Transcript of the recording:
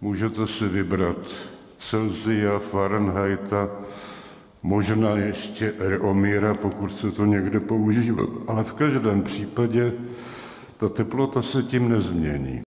Můžete si vybrat Celsia, Fahrenheita, možná ještě Reomíra, pokud se to někde používá, ale v každém případě ta teplota se tím nezmění.